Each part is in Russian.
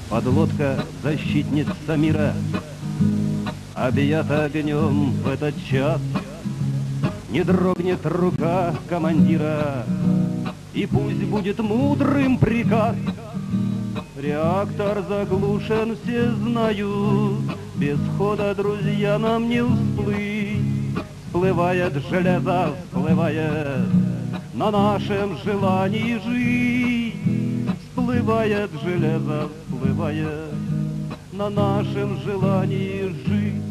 Подлодка защитница мира, объята огнем в этот час. Не дрогнет рука командира, и пусть будет мудрым приказ. Реактор заглушен, все знают, без хода, друзья, нам не всплыть. Всплывает железо, всплывает на нашем желании жить. Всплывает железо, всплывает на нашем желании жить.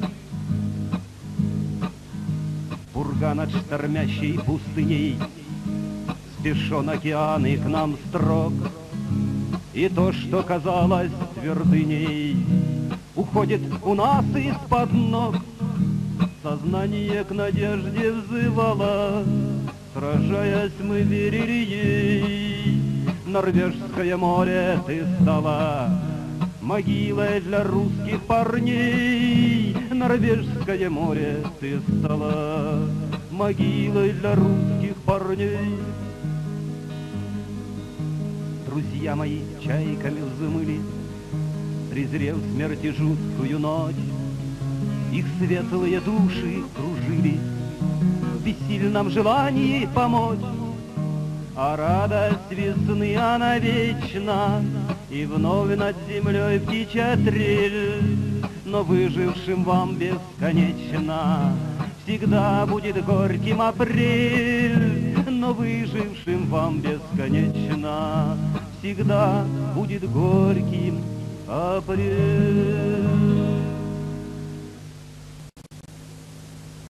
Пурга над штормящей пустыней, спешен океан и к нам строг. И то, что казалось твердыней, уходит у нас из-под ног. Сознание к надежде взывало, сражаясь, мы верили ей. Норвежское море ты стала могилой для русских парней. Норвежское море ты стала могилой для русских парней. Друзья мои чайками взмыли, презрев смерти жуткую ночь. Их светлые души кружили в бессильном желании помочь. А радость весны, она вечна, и вновь над землей птичья трель. Но выжившим вам бесконечно всегда будет горьким апрель. Но выжившим вам бесконечно всегда будет горьким апрель.